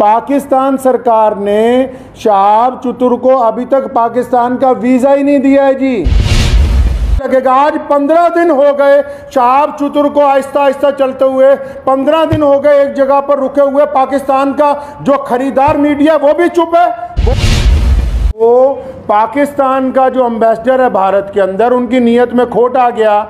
पाकिस्तान सरकार ने शहाब चतुर को अभी तक पाकिस्तान का वीज़ा ही नहीं दिया है जी। लगेगा आज 15 दिन हो गए शहाब चतुर को आहिस्ता आहिस्ता चलते हुए, 15 दिन हो गए एक जगह पर रुके हुए। पाकिस्तान का जो खरीदार मीडिया वो भी चुप है। वो पाकिस्तान का जो एम्बेसडर है भारत के अंदर, उनकी नीयत में खोट आ गया।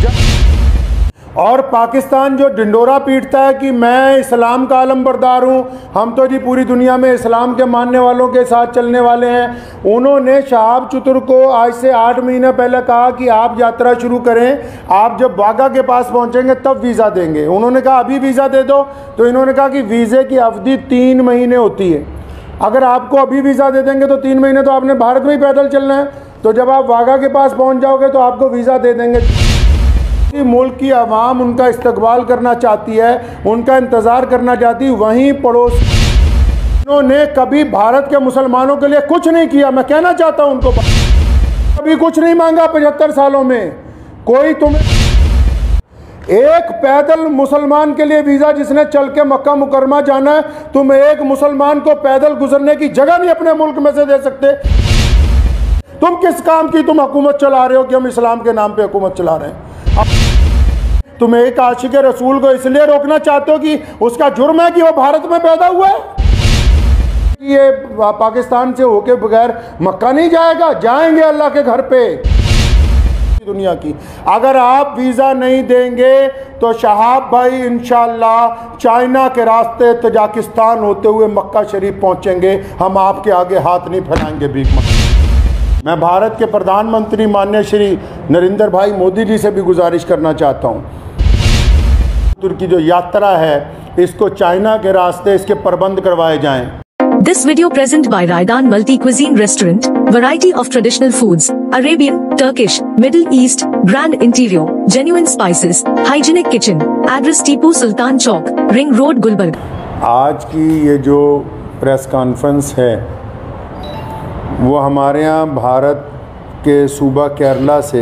और पाकिस्तान जो ढिंडोरा पीटता है कि मैं इस्लाम का आलमबरदार हूँ, हम तो जी पूरी दुनिया में इस्लाम के मानने वालों के साथ चलने वाले हैं। उन्होंने शहाब चतुर को आज से 8 महीने पहले कहा कि आप यात्रा शुरू करें, आप जब वाघा के पास पहुँचेंगे तब वीज़ा देंगे। उन्होंने कहा अभी वीज़ा दे दो, तो इन्होंने कहा कि वीज़े की अवधि 3 महीने होती है। अगर आपको अभी वीज़ा दे देंगे तो 3 महीने तो आपने भारत में ही पैदल चलना है, तो जब आप वाघा के पास पहुँच जाओगे तो आपको वीज़ा दे देंगे। मुल्क की आवाम उनका इस्तकबाल करना चाहती है, उनका इंतज़ार करना चाहती है। वहीं पड़ोसियों ने कभी भारत के मुसलमानों के लिए कुछ नहीं किया। मैं कहना चाहता हूं उनको, कभी कुछ नहीं मांगा 75 सालों में। कोई तुम्हें एक पैदल मुसलमान के लिए वीज़ा, जिसने चल के मक्का मुकरमा जाना है, तुम एक मुसलमान को पैदल गुजरने की जगह नहीं अपने मुल्क में से दे सकते। तुम किस काम की तुम हुकूमत चला रहे हो कि हम इस्लाम के नाम पे हुकूमत चला रहे हैं? तुम एक आशिक रसूल को इसलिए रोकना चाहते हो कि उसका जुर्म है कि वो भारत में पैदा हुआ है। ये पाकिस्तान से होके बगैर मक्का नहीं जाएगा, जाएंगे अल्लाह के घर पे दुनिया की। अगर आप वीज़ा नहीं देंगे तो शहाब भाई इंशाअल्लाह चाइना के रास्ते तजाकिस्तान होते हुए मक्का शरीफ पहुंचेंगे। हम आपके आगे हाथ नहीं फैलाएंगे भीख मांग। मैं भारत के प्रधानमंत्री माननीय श्री नरेंद्र भाई मोदी जी से भी गुजारिश करना चाहता हूँ, तुर्की जो यात्रा है इसको चाइना के रास्ते इसके प्रबंध करवाए जाएं। This video present by Raidan Multi Cuisine Restaurant, variety of traditional foods, Arabian, Turkish, Middle East, grand interior, genuine spices, hygienic kitchen, address Tipu Sultan Chowk, Ring Road, Gulbarga। आज की ये जो प्रेस कॉन्फ्रेंस है वो हमारे यहाँ भारत के सूबा केरला से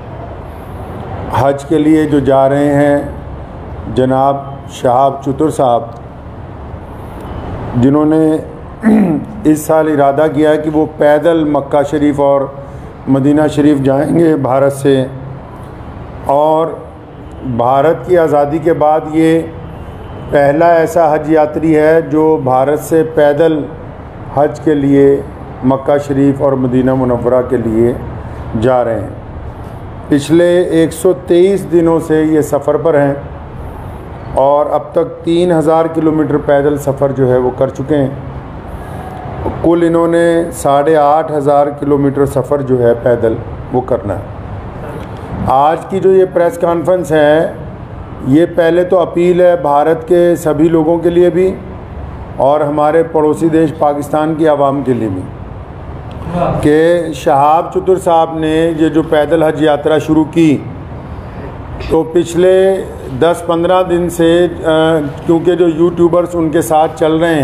हज के लिए जो जा रहे हैं जनाब शहाब चतुर साहब, जिन्होंने इस साल इरादा किया है कि वो पैदल मक्का शरीफ और मदीना शरीफ जाएंगे भारत से। और भारत की आज़ादी के बाद ये पहला ऐसा हज यात्री है जो भारत से पैदल हज के लिए मक्का शरीफ और मदीना मुनव्वरा के लिए जा रहे हैं। पिछले 123 दिनों से ये सफ़र पर हैं और अब तक 3000 किलोमीटर पैदल सफ़र जो है वो कर चुके हैं। कुल इन्होंने 8500 किलोमीटर सफ़र जो है पैदल वो करना है। आज की जो ये प्रेस कॉन्फ्रेंस है, ये पहले तो अपील है भारत के सभी लोगों के लिए भी और हमारे पड़ोसी देश पाकिस्तान की आवाम के लिए भी, कि शहाब चतुर साहब ने ये जो पैदल हज यात्रा शुरू की, तो पिछले 10-15 दिन से क्योंकि जो यूट्यूबर्स उनके साथ चल रहे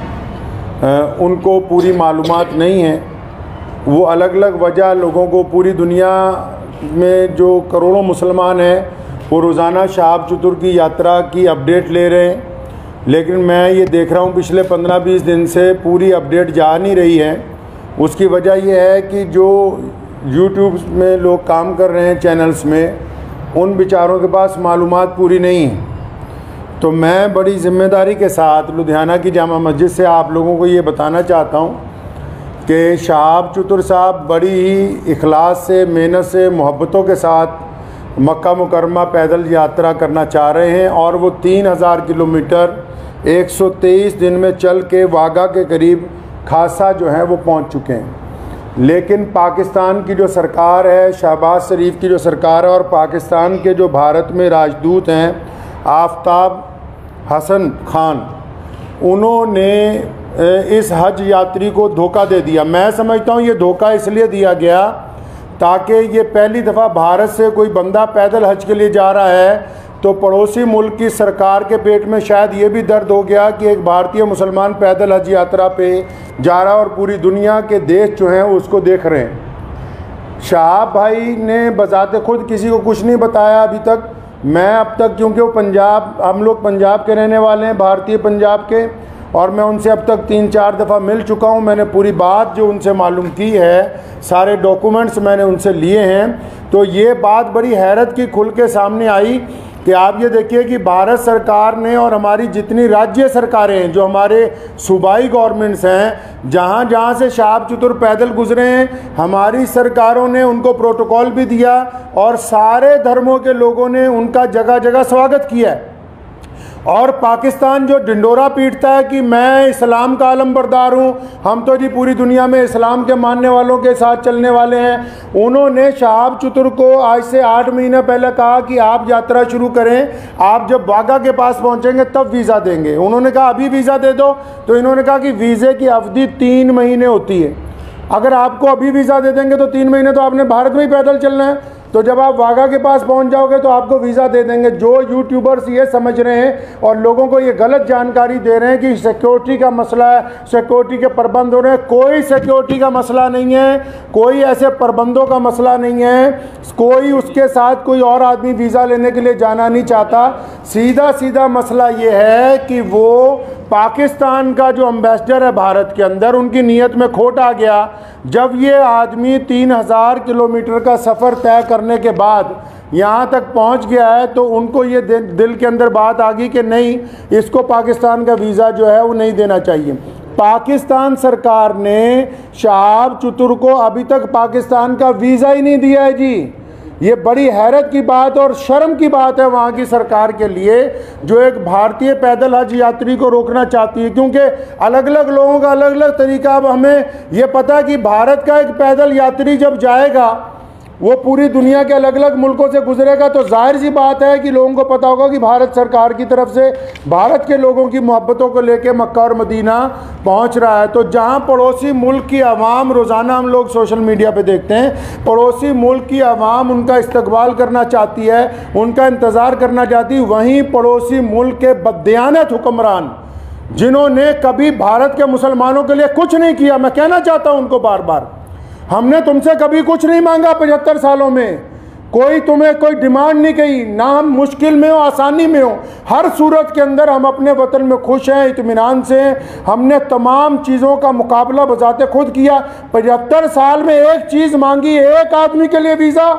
हैं उनको पूरी मालूमात नहीं है। वो अलग अलग वजह लोगों को, पूरी दुनिया में जो करोड़ों मुसलमान हैं वो रोज़ाना शहाब चतुर की यात्रा की अपडेट ले रहे हैं, लेकिन मैं ये देख रहा हूँ पिछले 15-20 दिन से पूरी अपडेट जा नहीं रही है। उसकी वजह यह है कि जो यूट्यूब में लोग काम कर रहे हैं चैनल्स में, उन बेचारों के पास मालूमात पूरी नहीं है। तो मैं बड़ी ज़िम्मेदारी के साथ लुधियाना की जामा मस्जिद से आप लोगों को ये बताना चाहता हूँ कि शहाब चतुर साहब बड़ी ही इखलास से, मेहनत से, मोहब्बतों के साथ मक्का मुकरमा पैदल यात्रा करना चाह रहे हैं और वो 3000 किलोमीटर 123 दिन में चल के वाघा के करीब खासा जो है वो पहुंच चुके हैं। लेकिन पाकिस्तान की जो सरकार है, शहबाज शरीफ की जो सरकार है, और पाकिस्तान के जो भारत में राजदूत हैं आफ्ताब हसन खान, उन्होंने इस हज यात्री को धोखा दे दिया। मैं समझता हूँ ये धोखा इसलिए दिया गया ताकि ये पहली दफ़ा भारत से कोई बंदा पैदल हज के लिए जा रहा है तो पड़ोसी मुल्क की सरकार के पेट में शायद ये भी दर्द हो गया कि एक भारतीय मुसलमान पैदल हज यात्रा पे जा रहा है और पूरी दुनिया के देश जो हैं उसको देख रहे हैं। शहाब भाई ने बजाते खुद किसी को कुछ नहीं बताया अभी तक। मैं अब तक, क्योंकि वो पंजाब, हम लोग पंजाब के रहने वाले हैं, भारतीय पंजाब के, और मैं उनसे अब तक 3-4 दफ़ा मिल चुका हूं। मैंने पूरी बात जो उनसे मालूम की है, सारे डॉक्यूमेंट्स मैंने उनसे लिए हैं। तो ये बात बड़ी हैरत की खुल के सामने आई कि आप ये देखिए कि भारत सरकार ने और हमारी जितनी राज्य सरकारें हैं, जो हमारे सूबाई गवर्नमेंट्स हैं, जहाँ जहाँ से शहाब चतुर पैदल गुजरे हैं, हमारी सरकारों ने उनको प्रोटोकॉल भी दिया और सारे धर्मों के लोगों ने उनका जगह जगह स्वागत किया है। और पाकिस्तान जो ढिंडोरा पीटता है कि मैं इस्लाम का आलमबरदार हूँ, हम तो जी पूरी दुनिया में इस्लाम के मानने वालों के साथ चलने वाले हैं, उन्होंने शहाब चतुर को आज से 8 महीने पहले कहा कि आप यात्रा शुरू करें, आप जब वाघा के पास पहुँचेंगे तब वीज़ा देंगे। उन्होंने कहा अभी वीज़ा दे दो, तो इन्होंने कहा कि वीज़े की अवधि 3 महीने होती है। अगर आपको अभी वीज़ा दे देंगे तो 3 महीने तो आपने भारत में ही पैदल चलना है, तो जब आप वाघा के पास पहुंच जाओगे तो आपको वीज़ा दे देंगे। जो यूट्यूबर्स ये समझ रहे हैं और लोगों को ये गलत जानकारी दे रहे हैं कि सिक्योरिटी का मसला है, सिक्योरिटी के प्रबंध हो रहे हैं, कोई सिक्योरिटी का मसला नहीं है, कोई ऐसे प्रबंधों का मसला नहीं है, कोई उसके साथ कोई और आदमी वीज़ा लेने के लिए जाना नहीं चाहता। सीधा सीधा मसला ये है कि वो पाकिस्तान का जो एम्बेसडर है भारत के अंदर, उनकी नीयत में खोट आ गया। जब ये आदमी 3000 किलोमीटर का सफ़र तय करने के बाद यहाँ तक पहुँच गया है, तो उनको ये दिल के अंदर बात आ गई कि नहीं, इसको पाकिस्तान का वीज़ा जो है वो नहीं देना चाहिए। पाकिस्तान सरकार ने शहाब चतुर को अभी तक पाकिस्तान का वीज़ा ही नहीं दिया है जी। ये बड़ी हैरत की बात और शर्म की बात है वहाँ की सरकार के लिए, जो एक भारतीय पैदल हज यात्री को रोकना चाहती है। क्योंकि अलग अलग लोगों का अलग अलग तरीका। अब हमें ये पता है कि भारत का एक पैदल यात्री जब जाएगा, वो पूरी दुनिया के अलग अलग मुल्कों से गुजरेगा, तो जाहिर सी बात है कि लोगों को पता होगा कि भारत सरकार की तरफ से भारत के लोगों की मोहब्बतों को लेके मक्का और मदीना पहुंच रहा है। तो जहां पड़ोसी मुल्क की आवाम, रोज़ाना हम लोग सोशल मीडिया पे देखते हैं, पड़ोसी मुल्क की आवाम उनका इस्तकबाल करना चाहती है, उनका इंतज़ार करना चाहती है, वहीं पड़ोसी मुल्क के बददियानत हुक्मरान, जिन्होंने कभी भारत के मुसलमानों के लिए कुछ नहीं किया, मैं कहना चाहता हूँ उनको बार बार, हमने तुमसे कभी कुछ नहीं मांगा 75 सालों में, कोई तुम्हें कोई डिमांड नहीं की, ना हम मुश्किल में हो आसानी में हो, हर सूरत के अंदर हम अपने वतन में खुश हैं, इत्मीनान से हैं। हमने तमाम चीज़ों का मुकाबला बजाते खुद किया। 75 साल में एक चीज़ मांगी, एक आदमी के लिए वीज़ा,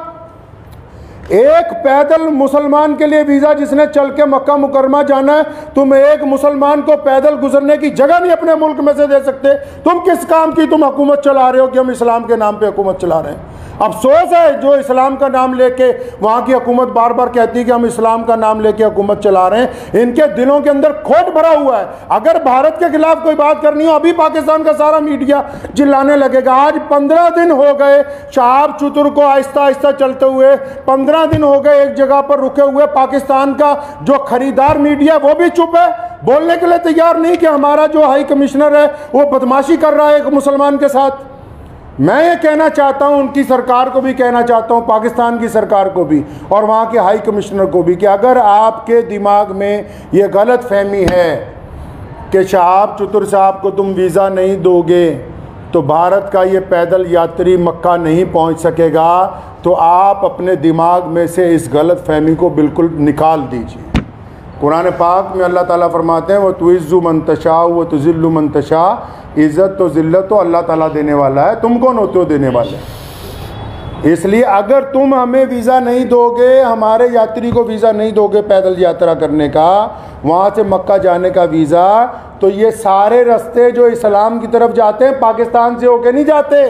एक पैदल मुसलमान के लिए वीज़ा जिसने चल के मक्का मुकरमा जाना है। तुम एक मुसलमान को पैदल गुजरने की जगह नहीं अपने मुल्क में से दे सकते। तुम किस काम की तुम हुकूमत चला रहे हो कि हम इस्लाम के नाम पे हुकूमत चला रहे हैं। अफसोस है जो इस्लाम का नाम लेके वहाँ की हुकूमत बार बार कहती है कि हम इस्लाम का नाम लेके हुकूमत चला रहे हैं, इनके दिलों के अंदर खोट भरा हुआ है। अगर भारत के खिलाफ कोई बात करनी हो, अभी पाकिस्तान का सारा मीडिया चिल्लाने लगेगा। आज 15 दिन हो गए शहाब चतुर को आहिस्ता आहिस्ता चलते हुए, 15 दिन हो गए एक जगह पर रुके हुए। पाकिस्तान का जो खरीदार मीडिया वो भी चुप है, बोलने के लिए तैयार नहीं कि हमारा जो हाई कमिश्नर है वो बदमाशी कर रहा है एक मुसलमान के साथ। मैं ये कहना चाहता हूँ, उनकी सरकार को भी कहना चाहता हूँ, पाकिस्तान की सरकार को भी और वहाँ के हाई कमिश्नर को भी, कि अगर आपके दिमाग में ये गलत फहमी है कि शहाब चतुर साहब को तुम वीज़ा नहीं दोगे तो भारत का ये पैदल यात्री मक्का नहीं पहुँच सकेगा, तो आप अपने दिमाग में से इस गलत फहमी को बिल्कुल निकाल दीजिए। कुरान पाक में अल्लाह ताला फरमाते हैं, वो तुइज़्ज़ु मन तशा व तुज़िल्लु मन तशा, इज़्ज़त तो ज़िल्लत तो अल्लाह ताला देने वाला है, तुम कौन होते हो देने वाले। इसलिए अगर तुम हमें वीज़ा नहीं दोगे, हमारे यात्री को वीज़ा नहीं दोगे पैदल यात्रा करने का, वहाँ से मक्का जाने का वीज़ा, तो ये सारे रास्ते जो इस्लाम की तरफ जाते हैं पाकिस्तान से होके नहीं जाते।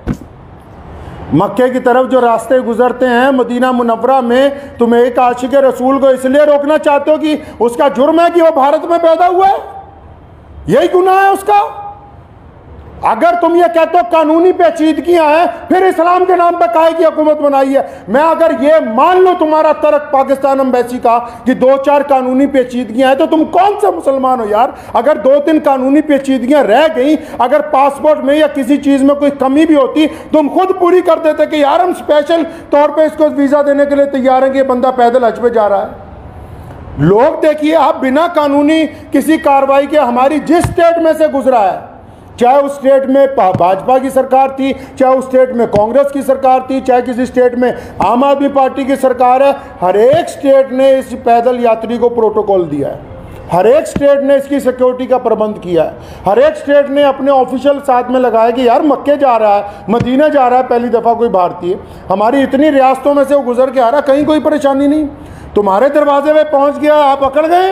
मक्के की तरफ जो रास्ते गुजरते हैं मदीना मुनव्वरा में, तुम एक आशिक रसूल को इसलिए रोकना चाहते हो कि उसका जुर्म है कि वो भारत में पैदा हुआ है, यही गुनाह है उसका। अगर तुम ये कहते हो कानूनी पेचीदगियां हैं, फिर इस्लाम के नाम पर काहे की हुकूमत बनाई है। मैं अगर ये मान लो तुम्हारा तर्क पाकिस्तान एम्बेसी का कि 2-4 कानूनी पेचीदगियां हैं, तो तुम कौन सा मुसलमान हो यार। अगर 2-3 कानूनी पेचीदगियां रह गई, अगर पासपोर्ट में या किसी चीज़ में कोई कमी भी होती, तुम खुद पूरी कर देते कि यार हम स्पेशल तौर पर इसको वीज़ा देने के लिए तैयार हैं कि ये बंदा पैदल हज पे जा रहा है। लोग देखिए, आप बिना कानूनी किसी कार्रवाई के हमारी जिस स्टेट में से गुजरा है, चाहे उस स्टेट में भाजपा की सरकार थी, चाहे उस स्टेट में कांग्रेस की सरकार थी, चाहे किसी स्टेट में आम आदमी पार्टी की सरकार है, हर एक स्टेट ने इस पैदल यात्री को प्रोटोकॉल दिया है। हर एक स्टेट ने इसकी सिक्योरिटी का प्रबंध किया है। हर एक स्टेट ने अपने ऑफिशियल साथ में लगाया कि यार मक्के जा रहा है, मदीना जा रहा है पहली दफ़ा कोई भारतीय, हमारी इतनी रियासतों में से वो गुजर के आ रहा, कहीं कोई परेशानी नहीं, तुम्हारे दरवाजे पे पहुंच गया, आप अकड़ गए।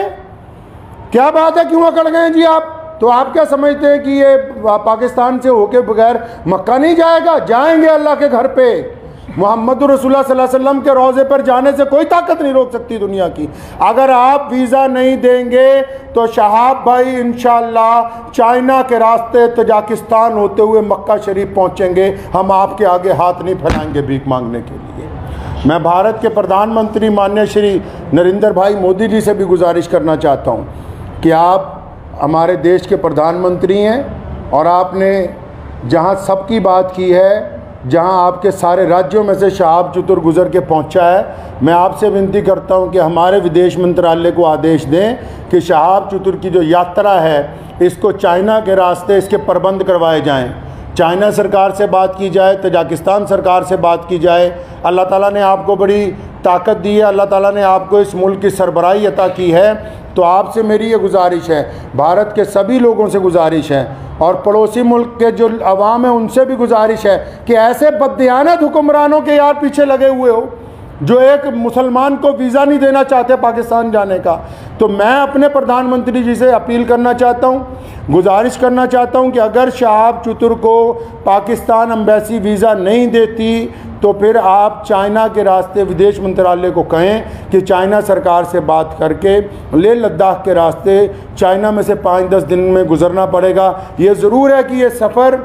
क्या बात है, क्यों अकड़ गए जी आप? तो आप क्या समझते हैं कि ये पाकिस्तान से होके बगैर मक्का नहीं जाएगा? जाएंगे अल्लाह के घर पे। मोहम्मद रसूलुल्लाह सल्लल्लाहु अलैहि वसल्लम के रोज़े पर जाने से कोई ताकत नहीं रोक सकती दुनिया की। अगर आप वीज़ा नहीं देंगे तो शहाब भाई इंशाअल्लाह चाइना के रास्ते तजाकिस्तान होते हुए मक्का शरीफ पहुंचेंगे। हम आपके आगे हाथ नहीं फैलाएंगे भीख मांगने के लिए। मैं भारत के प्रधानमंत्री माननीय श्री नरेंद्र भाई मोदी जी से भी गुजारिश करना चाहता हूँ कि आप हमारे देश के प्रधानमंत्री हैं और आपने जहाँ सबकी बात की है, जहां आपके सारे राज्यों में से शहाब चतुर गुजर के पहुंचा है, मैं आपसे विनती करता हूं कि हमारे विदेश मंत्रालय को आदेश दें कि शहाब चतुर की जो यात्रा है इसको चाइना के रास्ते इसके प्रबंध करवाए जाएं। चाइना सरकार से बात की जाए, तजाकिस्तान सरकार से बात की जाए। अल्लाह ताला ने आपको बड़ी ताकत दी है, अल्लाह ताला ने आपको इस मुल्क की सरबराही अता की है। तो आपसे मेरी ये गुजारिश है, भारत के सभी लोगों से गुजारिश है और पड़ोसी मुल्क के जो अवाम है उनसे भी गुजारिश है कि ऐसे बददियानत हुक्मरानों के यार पीछे लगे हुए हो जो एक मुसलमान को वीज़ा नहीं देना चाहते पाकिस्तान जाने का। तो मैं अपने प्रधानमंत्री जी से अपील करना चाहता हूँ, गुजारिश करना चाहता हूँ कि अगर शहाब चतुर को पाकिस्तान एम्बेसी वीज़ा नहीं देती तो फिर आप चाइना के रास्ते विदेश मंत्रालय को कहें कि चाइना सरकार से बात करके लेह लद्दाख के रास्ते चाइना में से 5-10 दिन में गुजरना पड़ेगा। ये ज़रूर है कि ये सफ़र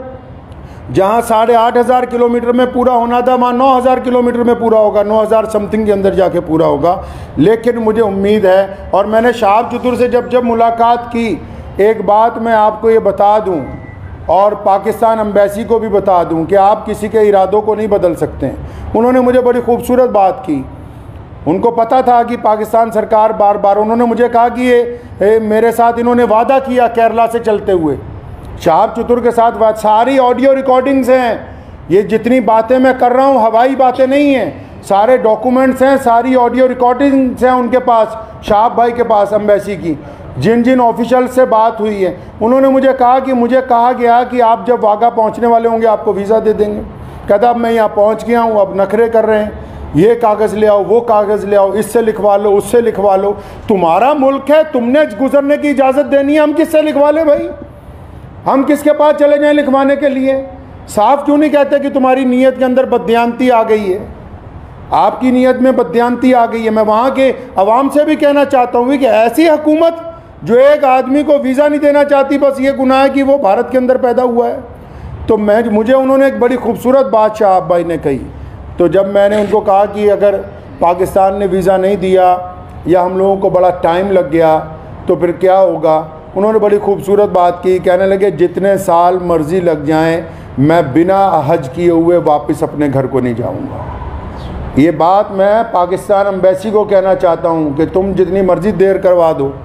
जहाँ 8,500 किलोमीटर में पूरा होना था वहाँ 9,000 किलोमीटर में पूरा होगा, 9,000 समथिंग के अंदर जाके पूरा होगा। लेकिन मुझे उम्मीद है, और मैंने शहाब चतुर से जब मुलाकात की, एक बात मैं आपको ये बता दूँ और पाकिस्तान एम्बेसी को भी बता दूं कि आप किसी के इरादों को नहीं बदल सकते हैं। उन्होंने मुझे बड़ी खूबसूरत बात की। उनको पता था कि पाकिस्तान सरकार बार बार, उन्होंने मुझे कहा कि ये मेरे साथ इन्होंने वादा किया केरला से चलते हुए, शहाब चतुर के साथ सारी ऑडियो रिकॉर्डिंग्स हैं। ये जितनी बातें मैं कर रहा हूँ हवाई बातें नहीं हैं, सारे डॉक्यूमेंट्स हैं, सारी ऑडियो रिकॉर्डिंग्स हैं उनके पास, शहाब भाई के पास एम्बेसी की। जिन जिन ऑफिशियल से बात हुई है उन्होंने मुझे कहा कि मुझे कहा गया कि आप जब वाघा पहुंचने वाले होंगे आपको वीज़ा दे देंगे। कहता अब मैं यहाँ पहुंच गया हूँ, अब नखरे कर रहे हैं, ये कागज़ ले आओ, वो कागज़ ले आओ, इससे लिखवा लो, उससे लिखवा लो। तुम्हारा मुल्क है, तुमने गुजरने की इजाज़त देनी है, हम किससे लिखवा लें भाई? हम किसके पास चले जाएँ लिखवाने के लिए? साफ क्यों नहीं कहते कि तुम्हारी नीयत के अंदर बददियानती आ गई है, आपकी नीयत में बददियानती आ गई है? मैं वहाँ के अवाम से भी कहना चाहता हूँ कि ऐसी हुकूमत जो एक आदमी को वीज़ा नहीं देना चाहती, बस ये गुनाह है कि वो भारत के अंदर पैदा हुआ है। तो मुझे उन्होंने एक बड़ी खूबसूरत बात शहाब भाई ने कही। तो जब मैंने उनको कहा कि अगर पाकिस्तान ने वीज़ा नहीं दिया या हम लोगों को बड़ा टाइम लग गया तो फिर क्या होगा, उन्होंने बड़ी खूबसूरत बात की। कहने लगे जितने साल मर्ज़ी लग जाएं मैं बिना हज किए हुए वापस अपने घर को नहीं जाऊँगा। ये बात मैं पाकिस्तान एम्बेसी को कहना चाहता हूँ कि तुम जितनी मर्ज़ी देर करवा दो,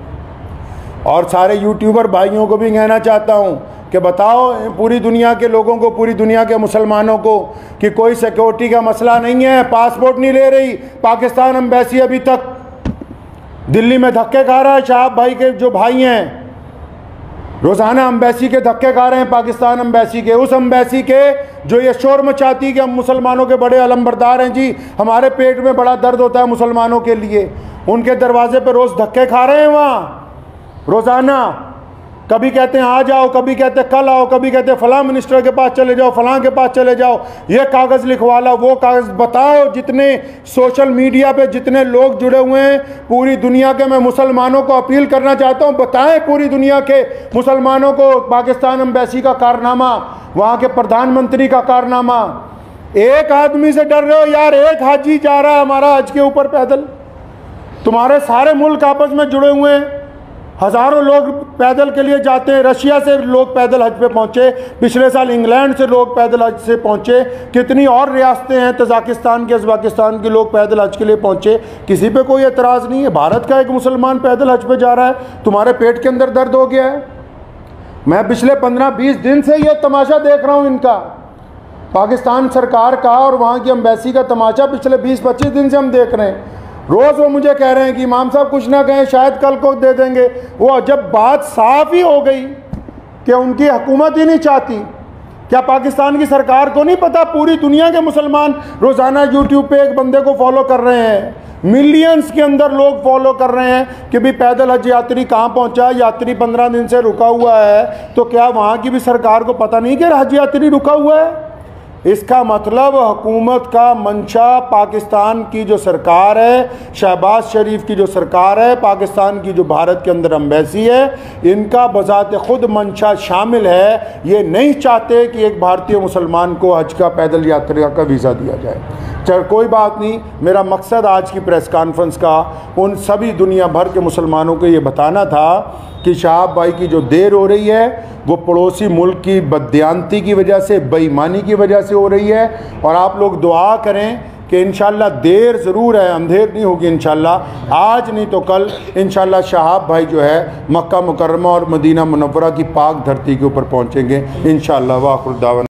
और सारे यूट्यूबर भाइयों को भी कहना चाहता हूँ कि बताओ पूरी दुनिया के लोगों को, पूरी दुनिया के मुसलमानों को कि कोई सिक्योरिटी का मसला नहीं है, पासपोर्ट नहीं ले रही पाकिस्तान एम्बेसी। अभी तक दिल्ली में धक्के खा रहा है शहाब भाई के जो भाई हैं, रोज़ाना एम्बेसी के धक्के खा रहे हैं, पाकिस्तान एम्बेसी के, उस एम्बेसी के जो ये शोर मचाती कि हम मुसलमानों के बड़े अलमबरदार हैं जी, हमारे पेट में बड़ा दर्द होता है मुसलमानों के लिए। उनके दरवाजे पर रोज़ धक्के खा रहे हैं वहाँ रोज़ाना। कभी कहते हैं आ जाओ, कभी कहते हैं कल आओ, कभी कहते हैं फ़लाँ मिनिस्टर के पास चले जाओ, फ़लाँ के पास चले जाओ, ये कागज़ लिखवा लो, वो कागज़। बताओ जितने सोशल मीडिया पे जितने लोग जुड़े हुए हैं पूरी दुनिया के, मैं मुसलमानों को अपील करना चाहता हूँ, बताएं पूरी दुनिया के मुसलमानों को पाकिस्तान एम्बेसी का कारनामा, वहाँ के प्रधानमंत्री का कारनामा। एक आदमी से डर रहे हो यार, एक हाजी जा रहा है हमारा हज के ऊपर पैदल, तुम्हारे सारे मुल्क आपस में जुड़े हुए हैं, हज़ारों लोग पैदल के लिए जाते हैं। रशिया से लोग पैदल हज पे पहुँचे, पिछले साल इंग्लैंड से लोग पैदल हज से पहुँचे, कितनी और रियासतें हैं तजाकिस्तान के, उज़्बेकिस्तान के लोग पैदल हज के लिए पहुँचे, किसी पे कोई एतराज़ नहीं है। भारत का एक मुसलमान पैदल हज पे जा रहा है, तुम्हारे पेट के अंदर दर्द हो गया है। मैं पिछले 15-20 दिन से ये तमाशा देख रहा हूँ इनका, पाकिस्तान सरकार का और वहाँ की एम्बेसी का तमाशा पिछले 20-25 दिन से हम देख रहे हैं। रोज़ वो मुझे कह रहे हैं कि इमाम साहब कुछ ना कहें, शायद कल को दे देंगे। वो जब बात साफ ही हो गई कि उनकी हुकूमत ही नहीं चाहती, क्या पाकिस्तान की सरकार को नहीं पता पूरी दुनिया के मुसलमान रोज़ाना यूट्यूब पे एक बंदे को फॉलो कर रहे हैं, मिलियंस के अंदर लोग फॉलो कर रहे हैं कि भी पैदल हज यात्री कहाँ पहुँचा, यात्री 15 दिन से रुका हुआ है, तो क्या वहाँ की भी सरकार को पता नहीं कि हज यात्री रुका हुआ है? इसका मतलब हुकूमत का मंशा पाकिस्तान की जो सरकार है, शहबाज शरीफ की जो सरकार है, पाकिस्तान की जो भारत के अंदर एम्बेसी है, इनका बजाते खुद मंशा शामिल है। ये नहीं चाहते कि एक भारतीय मुसलमान को हज का पैदल यात्रा का वीज़ा दिया जाए। चल कोई बात नहीं, मेरा मकसद आज की प्रेस कॉन्फ्रेंस का उन सभी दुनिया भर के मुसलमानों को ये बताना था कि शहाब भाई की जो देर हो रही है वो पड़ोसी मुल्क की बददियानती की वजह से, बेईमानी की वजह से हो रही है। और आप लोग दुआ करें कि इंशाल्लाह देर ज़रूर है, अंधेर नहीं होगी इंशाल्लाह, आज नहीं तो कल इंशाल्लाह शहाब भाई जो है मक्का मुकर्रमा और मदीना मुनव्वरा की पाक धरती के ऊपर पहुँचेंगे इंशाल्लाह। वाखिर दावा।